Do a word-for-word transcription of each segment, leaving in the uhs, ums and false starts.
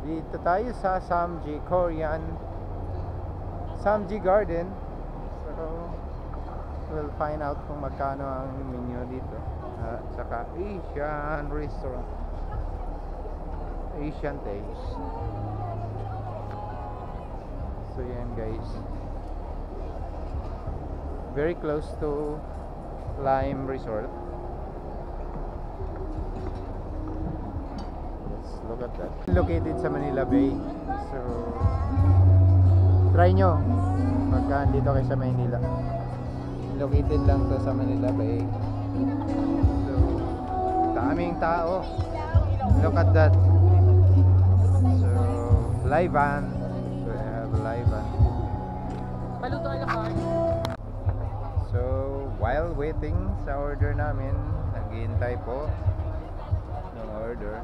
Dito tayo sa Samji Korean Samji Garden. So we'll find out kung magkano ang menu dito. At uh, saka Asian restaurant, Asian taste. So yan guys, very close to Lime Resort. Let's look at that. Located sa Manila Bay. So try nyo pagka dito kayo sa Manila. Located lang to sa Manila Bay. So daming tao. Look at that. So live band. We have a live band. Paluto ka lang. So while waiting sa order namin, naghihintay po ng order.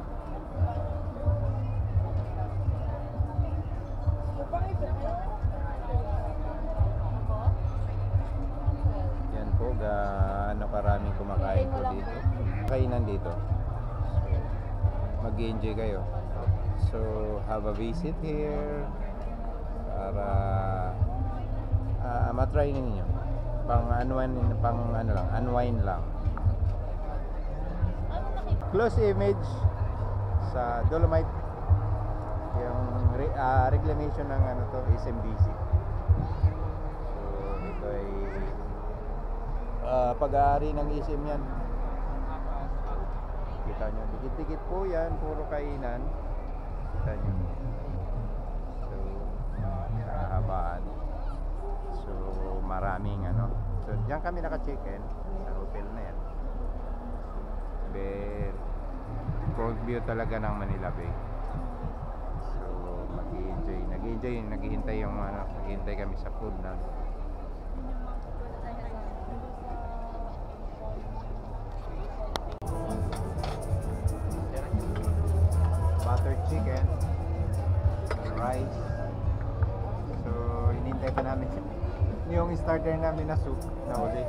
Yan po, gaano karaming kumakain po dito. Kainan dito. So, mag-enjoy kayo. So have a visit here para uh, matry ninyo. Pang unwind, pang ano lang, unwind lang. Close image sa Dolomite, yung re, uh, reclamation ng ano to, S M B C. So ito ay uh, pag-aari ng S M yan. Kita nyo, dikit-dikit po yan, puro kainan. Kita nyo. So kahabaan. So maraming ano. So diyan kami naka-check-in sa hotel na yan. Very front view talaga ng Manila Bay. So mag-enjoy, nag-enjoy, naghihintay yung ano, naghihintay kami sa food na. Butter chicken, rice. So hinintay pa namin yung starter namin na soup na uli.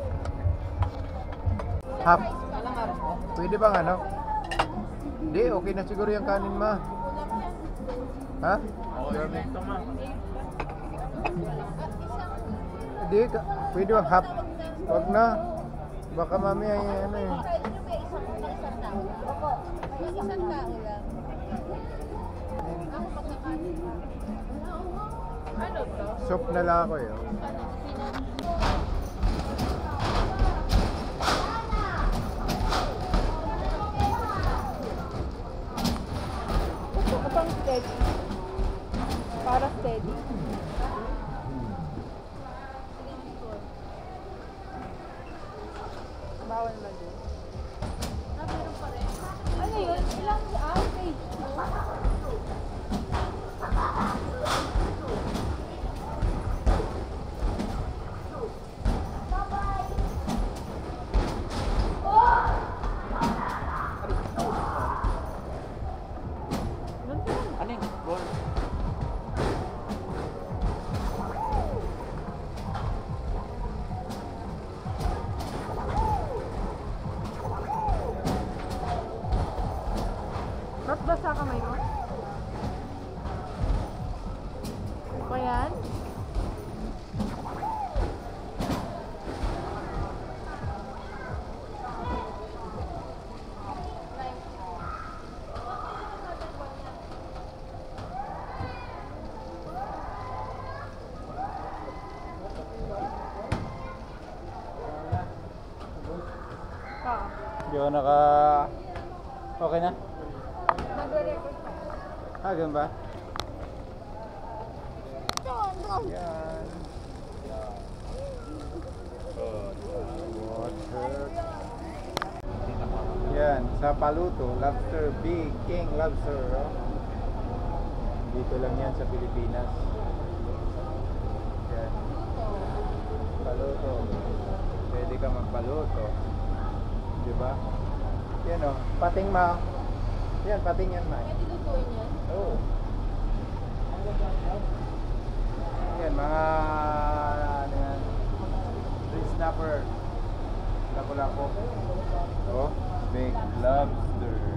Half. Pwede bang ano? Hindi, okay na siguro yung kanin ma. Ha? Order nito ma. Hindi, pwede bang half? Wag na. Baka mamaya yung ano eh. Isang tao lang. Ano to? Soup na lang ako eh. Ito pang steady. Para steady. Bawal na din. Ah, meron pa rin. Ano yun? Ilang ah, stage two? Ba't basa kamay mo? O yan? Ah. Di ba naka... Okay na? Nagre-record pa. Ah, ganun ba? Yan. Yan. Water. Yan, sa Paluto, lobster, big king lobster. Oh. Dito lang yan sa Pilipinas. Yan. Paluto. Pwede ka magpaluto. Diba? Yan o, pating ma. Yan, pating yan ma. Pwede lutuin yan? Oo. Yan, mga ano yan, street snapper. Lapo-lapo. Oh, big lobster.